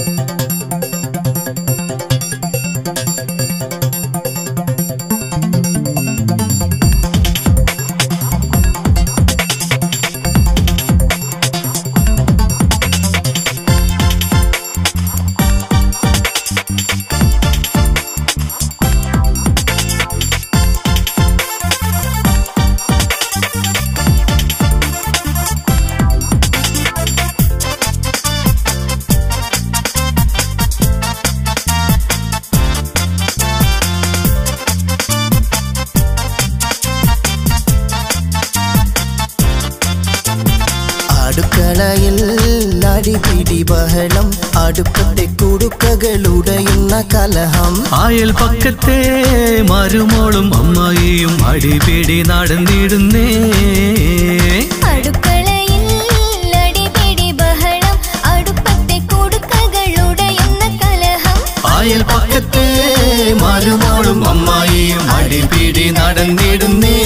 അടിപിടി ബഹളം അടുപ്പത്തെ കുടുക്കകളുടയുന്ന കലഹം ആയൽ പക്കത്തെ മരുമോളും അമ്മായിയും അടിപിടി നടന്നിടുന്നേ അടുക്കളയിൽ അടിപിടി ബഹളം അടുപ്പത്തെ കുടുക്കകളുടയുന്ന കലഹം ആയൽ പക്കത്തെ മരുമോളും അമ്മായിയും അടിപിടി നടന്നിടുന്നേ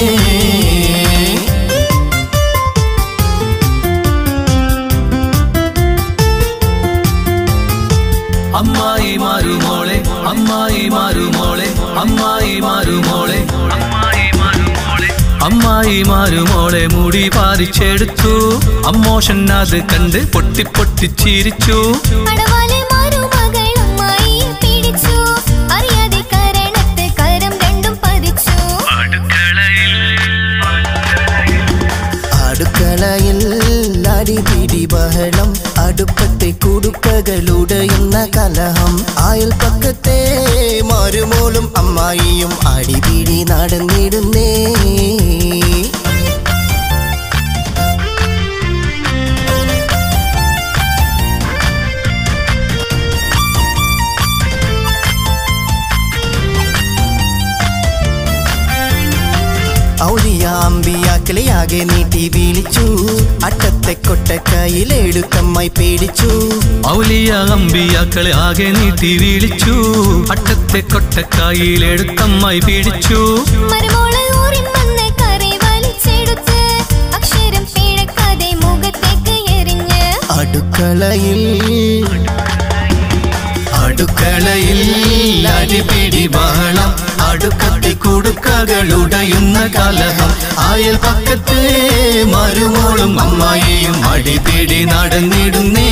അമ്മായി മാറുമോളെ അമ്മായി മാറുമോളെ അമ്മായി മാറുമോളെ അമ്മായി മാറുമോളെ മുടി പാറിച്ചെടുത്തു അമ്മോഷൻ അത് കണ്ട് പൊട്ടി പൊട്ടിച്ചിരിച്ചു അടുക്കളയിൽ അടിപിടി ബഹളം അടുപ്പത്തെ കുടുക്കകളുടയുന്ന കലഹം ആയൽ പക്കത്തെ മരുമോളും അമ്മായിയും അടിപിടി നടന്നിടുന്നേ ഔലിയ അമ്പിയാക്കളെ ആകെ നീട്ടി വിളിച്ചു അട്ടത്തെ കൊട്ടക്കയിലെടുത്തമ്മായി പേടിച്ചു ഔലിയ അമ്പിയാക്കളെ ആകെ നീട്ടി വിളിച്ചു അട്ടത്തെ കൊട്ടക്കയിലെടുത്തമ്മായി പേടിച്ചു അടുക്കളയിൽ അടിപിടി ബഹളം അടുക്കത്തെ കുടുക്കകളുടയുന്ന കലഹം ആയൽ പക്കത്തെ മരുമോളും അമ്മായിയും അടിപിടി നടന്നിടുന്നേ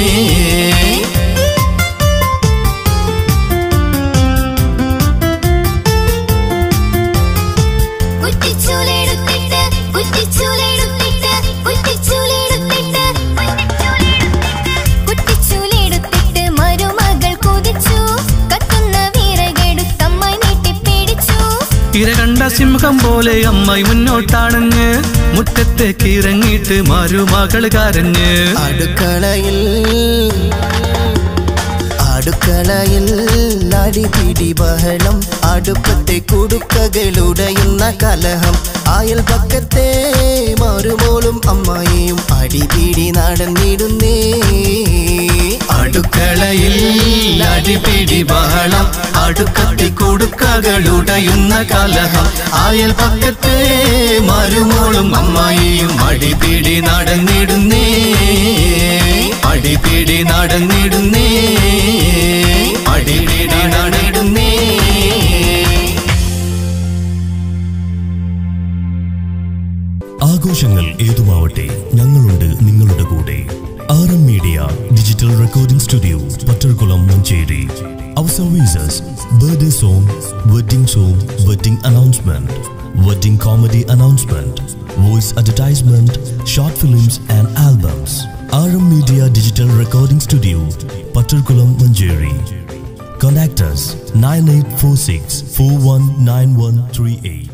ഇരകണ്ട സിംഹം പോലെ അമ്മായി മുന്നോട്ടാണഞ്ഞ് മുറ്റത്തേക്ക് ഇറങ്ങിയിട്ട് മരുമകൾ കരഞ്ഞ് അടുക്കളയിൽ അടിപിടി ബഹളം അടുപ്പത്തെ കുടുക്കകളുടയുന്ന കലഹം ആയൽ പക്കത്തെ മരുമോളും അമ്മായിയും അടിപിടി നടന്നിടുന്നേ അടുക്കളയിൽ അടിപിടി ബഹളം അടുക്കത്തെ കുടുക്കകളുടയുന്ന കലഹം ആയൽ പക്കത്തെ മരുമോളും അമ്മായിയും അടിപിടി നടന്നിടുന്നേ അടിപിടി നടന്നിടുന്നേ അടിപിടി നടന്നിടുന്നേ ആഘോഷങ്ങൾ ഏതുമാവട്ടെ ഞങ്ങളുണ്ട് നിങ്ങളുടെ കൂടെ RM Media Digital Recording Studio, Pattarkulam, Mancheri. Our services: birthday song, wedding announcement, wedding comedy announcement, voice advertisement, short films and albums. RM Media Digital Recording Studio, Pattarkulam, Mancheri. Contact us 9846 419138.